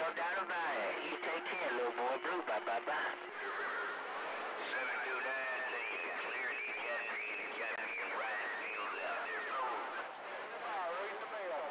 no doubt about it. You take care, little boy Blue. Bye-bye-bye. 729, say you can clear it. You got me in right field out there. Read the mail.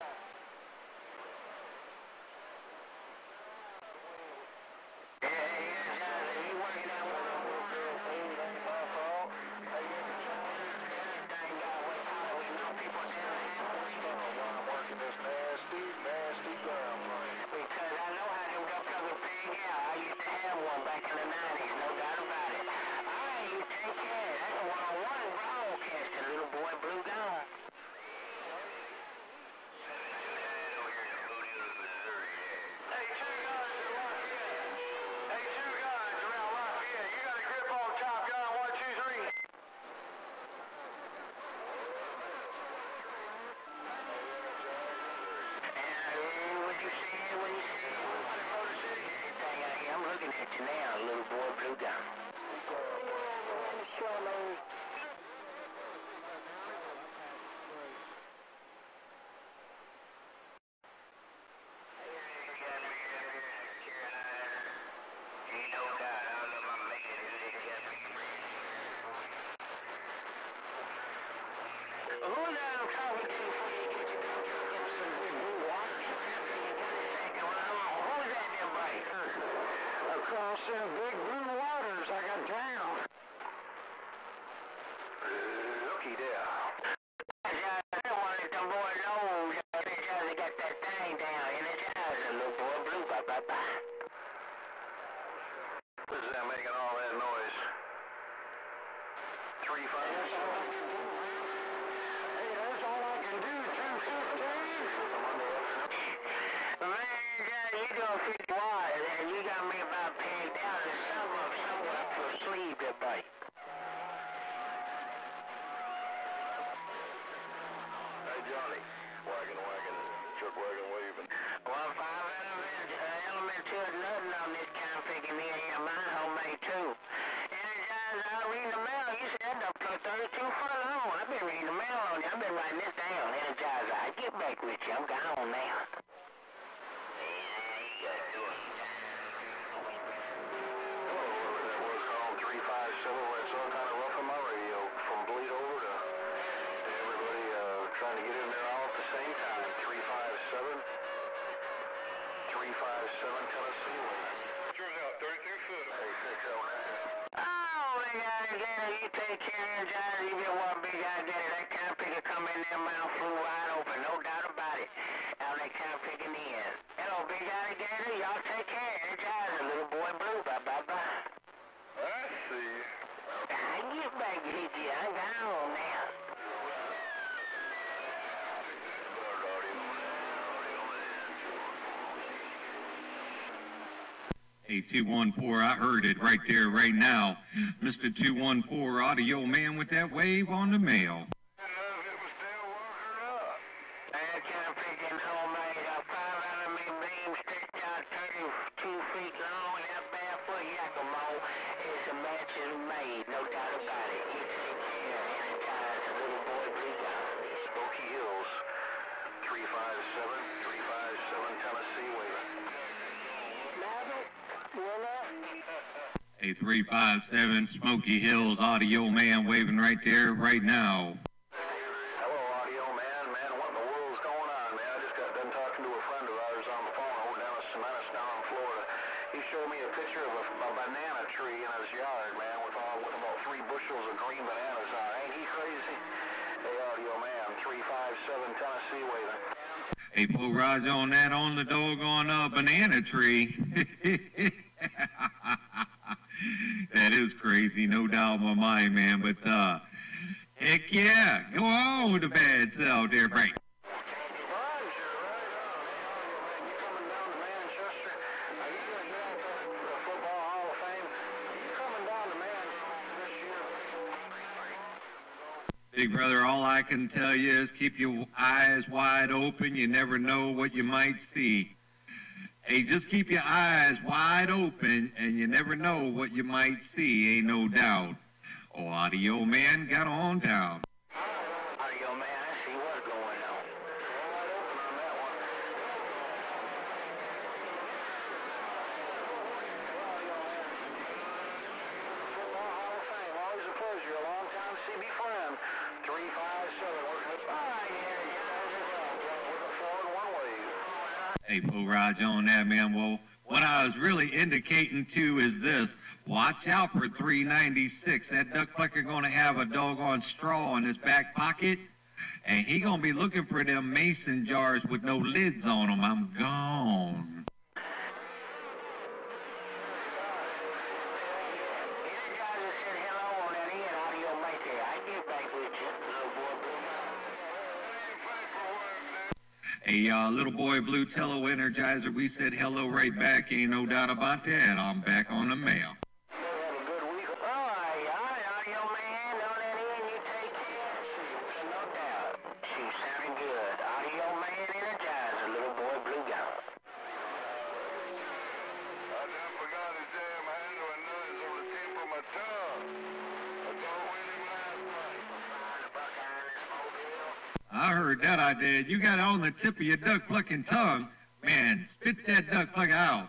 Yeah, you working out one of those girls, baby. That's my fault. Hey, you can thing got way higher. We know people down halfway. I'm working this nasty ground plane. Because I know how them duck-covered pig out. I used to have one back in the 90s, no doubt about it. All right, you take care. That's a one-on-one broadcaster, little boy Blue gone. Hey, two guys in Lafayette. Hey, two guys around Lafayette. You got a grip on Top Gun 1, 2, 3. I'm looking at you now, little boy Blue Gun. Who's that I'm talking to before you get your some big blue water? Who's that there, buddy? Across them big blue waters I got down. Looky there. I don't want to let them boys know they got that thing down in the house, little boy Blue. Bye-bye-bye. What's that making all that noise? 3-5. That's all I can do, 215. Man, you doing 50 wires, and you got me about pegged down, and somewhere up your sleeve there, buddy. Hey, Johnny. Wagon, truck wagon waving. Well, 5 element to nothing on this kind of picking in mine homemade too. Energize, I read the mail. You said that plug 32 foot long. I've been reading the mail on you. I've been writing this down. Energize, I get back with you. I'm gone now. It's all kind of rough on my radio from bleed over to everybody trying to get in there all at the same time. 357 Tennessee. Turns out 32 foot. Hey, 609. Oh, big alligator, you take care of Johnny. You get one big alligator. That kind of pigger come in there, mouth flew wide open. No doubt about it. Now they kind of picking in. Hello, big alligator. Y'all take care of Johnny. Little boy Blue. Bye-bye-bye. I see. I get back with you. I'm gone now. Hey, 214, I heard it right there, right now. Mr. 214, audio man with that wave on the mail. No doubt about it. You take care, energize, little boy Blue Gun. Smoky Hills, 357 Tennessee waving. Hey, 357 Smoky Hills, audio man waving right there, right now. Hello, audio man. Man, what in the world's going on, man? I just got done talking to a friend of ours on the phone over down in Cementa down in Florida. He showed me a picture of a banana tree in his yard, man, with about 3 bushels of green bananas on it. Ain't he crazy? Hey, audio man, 357 Tennessee waving. Hey, put Roger on that on the doggone banana tree. That is crazy, no doubt in my mind, man. But heck yeah, go on with the bad self there, Frank. Big brother, all I can tell you is keep your eyes wide open. You never know what you might see. Hey, just keep your eyes wide open, and you never know what you might see, ain't no doubt. Oh, audio man, got on down. Audio man, I see what's going on. Wide open on that one. Tennessee, be firm. 357. With a forward one way. Hey, Full Raj on that, man. Well, what I was really indicating to is this. Watch out for 396. That duck plucker going to have a doggone straw in his back pocket, and he going to be looking for them mason jars with no lids on them. I'm gone. Energizer said hello on that end, Audioman288. I get back with you, little boy Blue. Little boy Blue Tello Energizer, we said hello right back. Ain't no doubt about that. I'm back on the mail. I heard that I did. You got it on the tip of your duck plucking tongue. Man, spit that duck plucker out.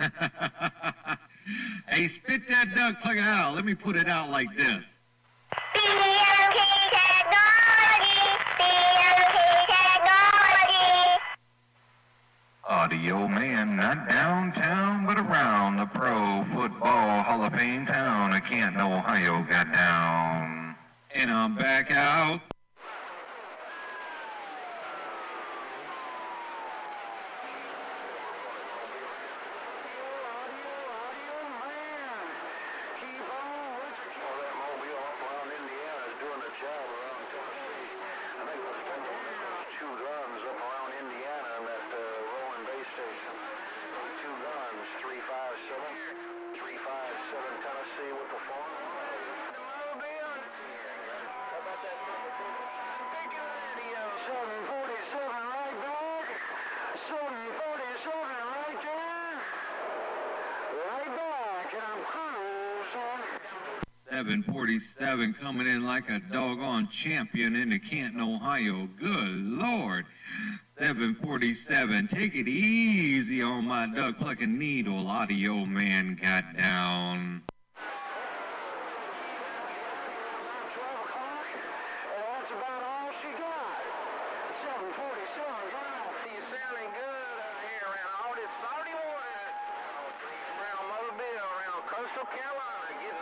Hey, spit that duck plucker out. Let me put it out like this. Audio Man, not downtown, but around the Pro Football Hall of Fame town of Canton, Ohio got down. And I'm back out. Tennessee with the phone. How about that? 747 right back. 747 right there. Right back, and I'm cruising. 747 coming in like a doggone champion into Canton, Ohio. Good Lord. 747, take it easy on my duck plucking needle. Audio Man got down. 12 o'clock, and that's about all she got. 747, wow, she's sounding good out here around all this salty water. Around Mobile, around coastal Carolina, getting